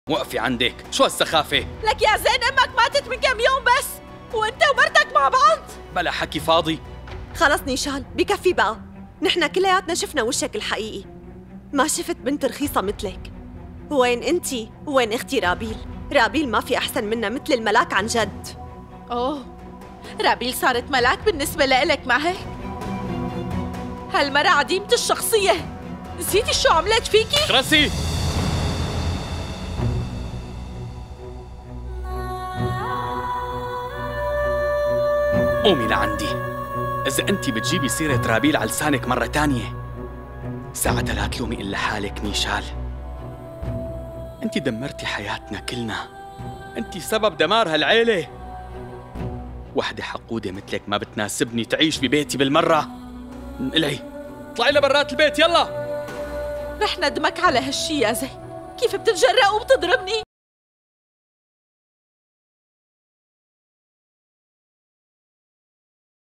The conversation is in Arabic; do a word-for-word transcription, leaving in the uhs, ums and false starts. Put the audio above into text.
وقفي عندك، شو هالسخافة؟ لك يا زين امك ماتت من كم يوم بس وانت ومرتك مع بعض. بلا حكي فاضي. خلص نيشان بكفي بقى، نحن كلياتنا شفنا وشك الحقيقي، ما شفت بنت رخيصة مثلك. وين انتي وين اختي رابيل؟ رابيل ما في احسن منها مثل الملاك عن جد. اوه رابيل صارت ملاك بالنسبة لإلك ما هيك؟ هالمرة عديمة الشخصية، نسيتي شو عملت فيكي؟ خرسي! قومي لعندي. إذا أنت بتجيبي سيرة رابيل على لسانك مرة تانية ساعتها لا تلومي إلا حالك نيشال. أنت دمرتي حياتنا كلنا، أنت سبب دمار هالعيلة. وحدة حقودة مثلك ما بتناسبني تعيش ببيتي بالمرة. انقلعي، اطلعي لبرات البيت يلا. رح ندمك على هالشي يا زي، كيف بتتجرأ وبتضربني؟